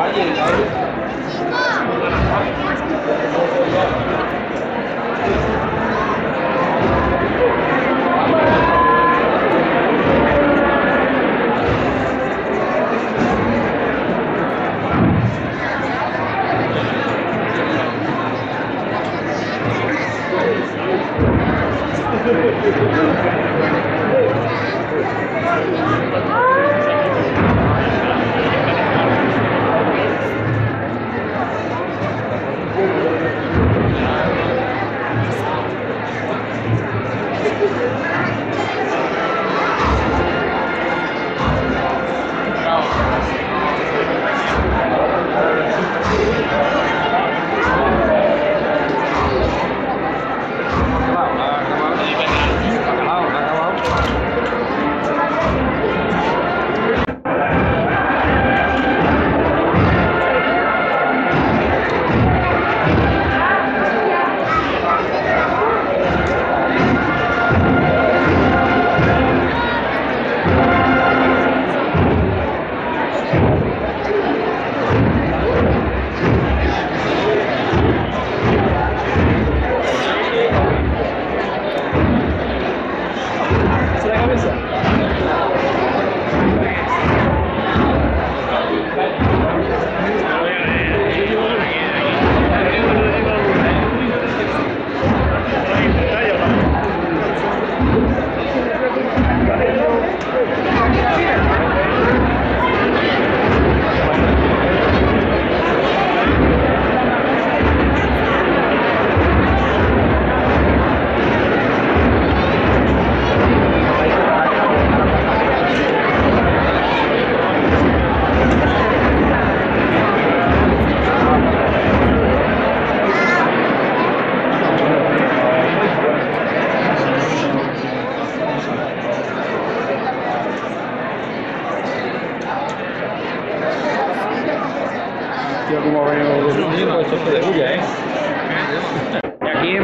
Aquí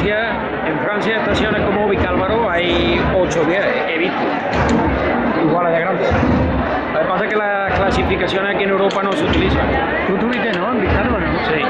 en Francia estaciones como Vicálvaro hay 8 o 10, he visto, iguales de grandes. Lo que pasa es que las clasificaciones aquí en Europa no se utilizan. ¿Tú tuviste, no? ¿En Vicálvaro, no? Sí.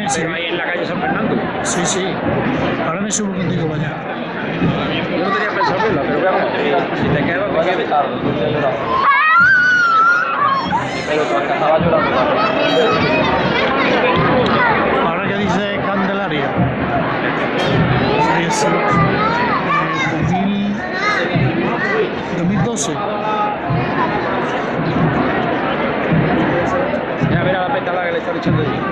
sí. Pero ahí en la calle San Fernando. Sí, sí. Ahora me subo contigo para allá. Yo no tenía pensado verla, pero veamos. Si te quedas, te quedas. Pero tú estaba llorando. Ahora que dice Candelaria. Es 2012. Mira, mira la pétala que le está echando allí.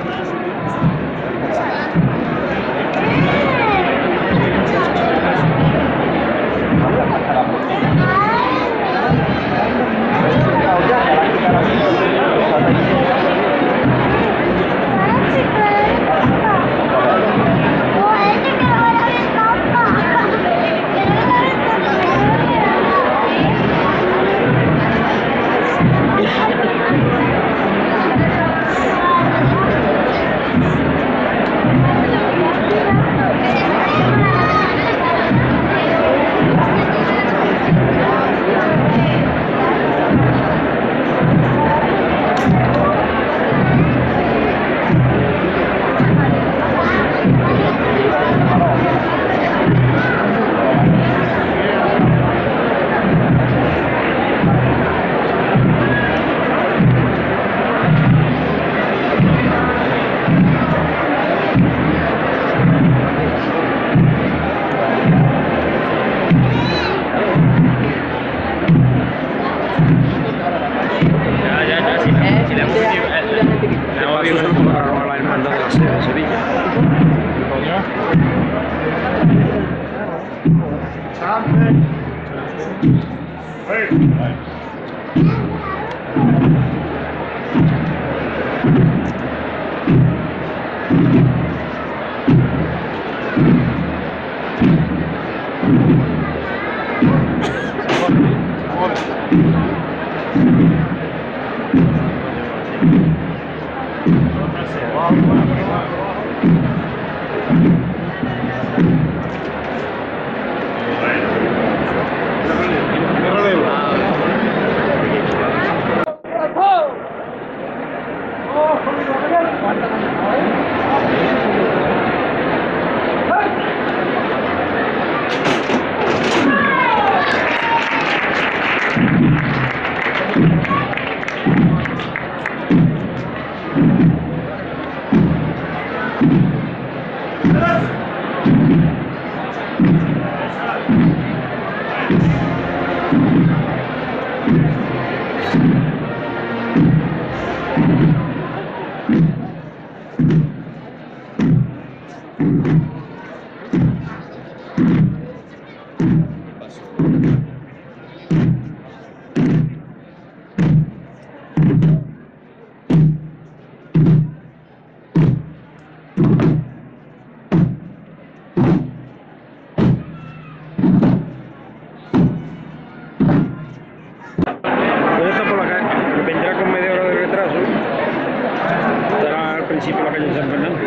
Principio la calle San Fernando.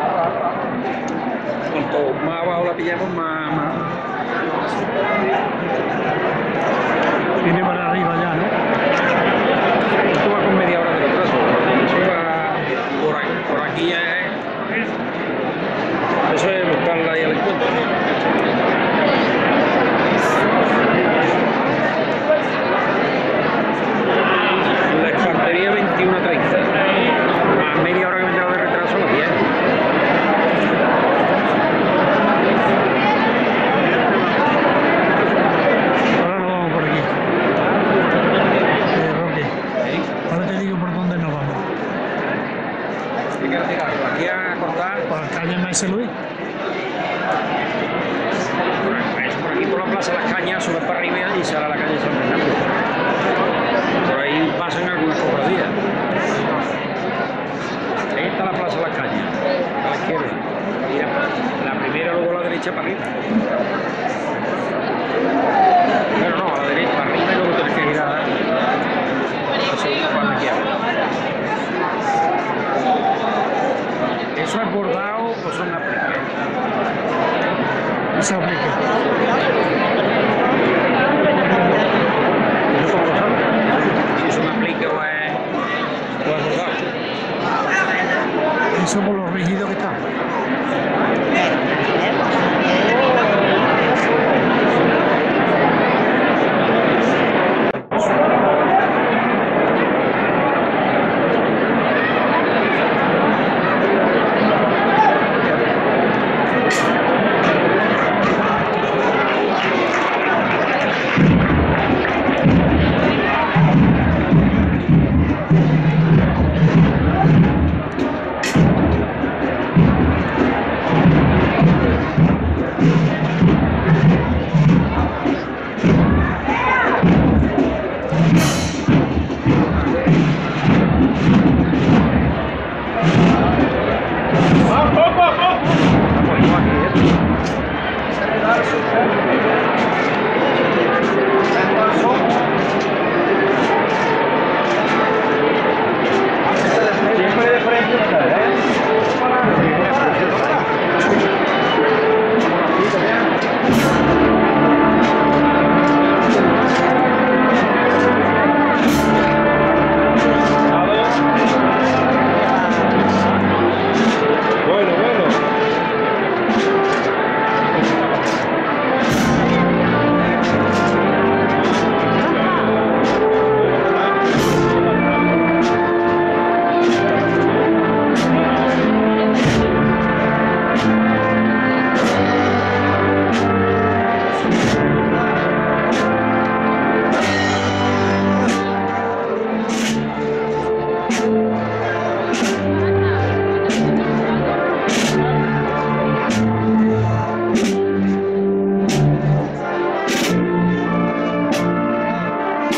Cuanto más abajo la pillamos, más. Viene para arriba ya, ¿no? Esto va con media hora de retraso. Eso va por aquí ya es. Eso es buscarla ahí al encuentro. La infantería 21:30. A media hora que me he de retraso, las 10. Ahora nos vamos por aquí. Roque, ahora te digo por dónde nos vamos. ¿Qué quieres tirar? ¿Aquí a cortar? Por la calle Maese Luis. Por aquí por la Plaza Las Cañas, sube para arriba y sale a la calle San Fernando. Por ahí pasan algunas cofradías. Ahí está la Plaza Las Cañas, a la izquierda. Mira, la primera, luego a la derecha para arriba. Pero no, a la derecha para arriba y luego tienes que girar a la segunda para la izquierda. ¿Eso es bordado o son apliques? Eso aplica. ¿Eso cómo lo sabes? Si es un aplique o es bordado. Eso por lo rígido que está.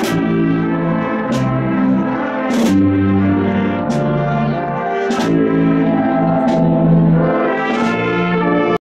Chao.